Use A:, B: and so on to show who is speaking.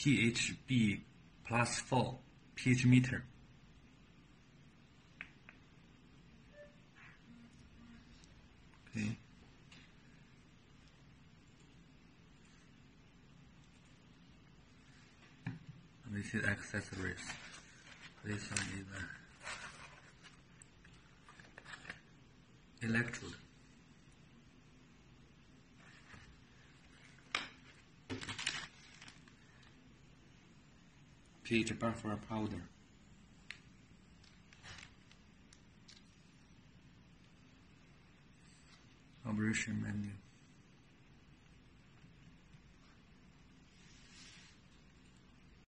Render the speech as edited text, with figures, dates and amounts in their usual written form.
A: PHB-4 pH meter. Okay. This is accessories. This one is electrode. pH buffer powder. Operation menu.